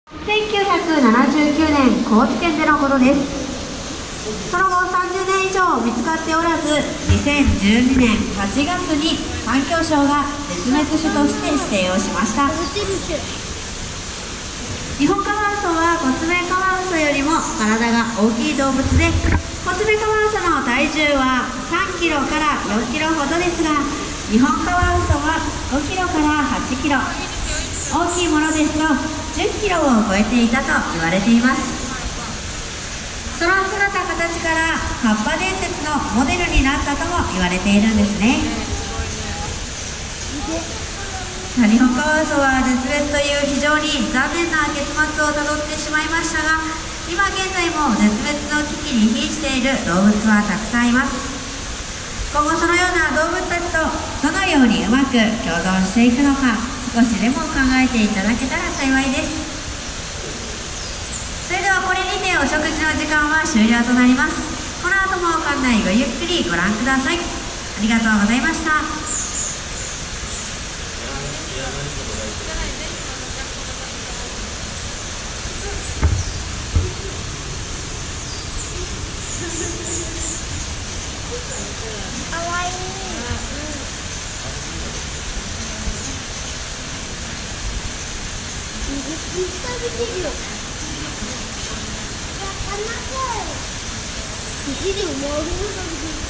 1979年高知県でのことです。その後30年以上見つかっておらず、2012年8月に環境省が絶滅種として指定をしました。ニホンカワウソはコツメカワウソよりも体が大きい動物で、コツメカワウソの体重は3キロから4キロほどですが、ニホンカワウソは5キロから8キロ、大きいものですと10キロを超えていたと言われています。その姿形からカッパ伝説のモデルになったとも言われているんですね。ニホンカワウソは絶滅という非常に残念な結末をたどってしまいましたが、今現在も絶滅の危機に瀕している動物はたくさんいます。今後そのような動物たちとどのようにうまく共存していくのか、少しでも考えていただけたら幸いです。それではこれにてお食事の時間は終了となります。この後も館内ごゆっくりご覧ください。ありがとうございました。 かわいい。いっぱい見てるよ。生地を回るような。